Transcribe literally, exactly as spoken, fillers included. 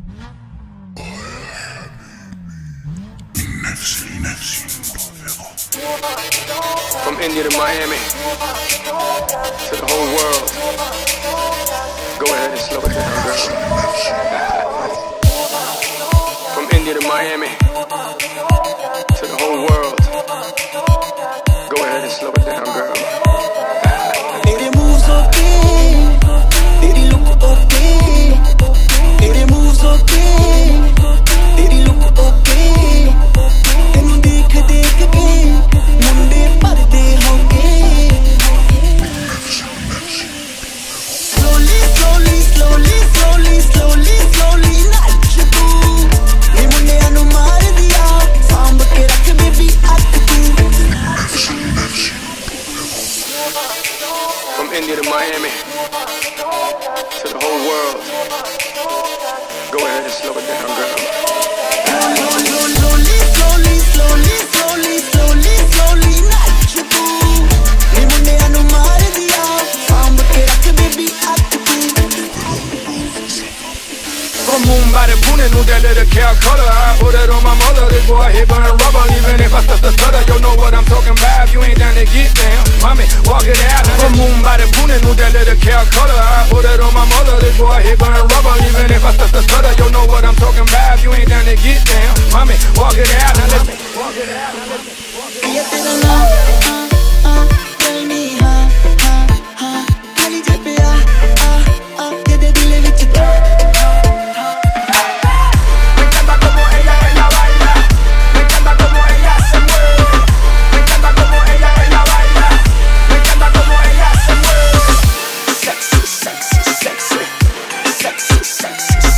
From India to Miami, to the whole world. Go ahead and slow it down, girl. From India to Miami, to the whole world. Go ahead and slow it down, girl. Tere moves okay, tere look okay. Tere moves okay, tere look okay. Tenu dekh dekh ke munde parde hoge. Slowly, slowly, slowly, slowly, slowly, slowly nach tu. Ye munde anu maar diya, saamb ke rakh baby ak tu. From India to Miami, to the whole world. Go ahead and slow it down, girl. Slowly, slowly, slowly, slowly, slowly, slowly nach tu. Ye munde anu maar diya, saamb ke rakh baby ak tu. From Mumbai to Pune, knew that little Calcutta. I put it on my mother, this boy here burn rubber. Even if I stuff the stutter, you know what I'm talking about. If you ain't down to get down, mommy, walk it out. From Mumbai to Pune, knew that little Calcutta. I put it on my mother, this boy here burn rubber. Even if I stuff the stutter, you know what I'm talking about. If you ain't down to get down, mommy, walk it out. Now let me walk it out. Now let me walk it out. Piya tera naam, ah ah, tell me ha ha ha. Kali je pe ah ah ah, tede dil vich ta. Sexy, sexy, sexy, sexy, sexy,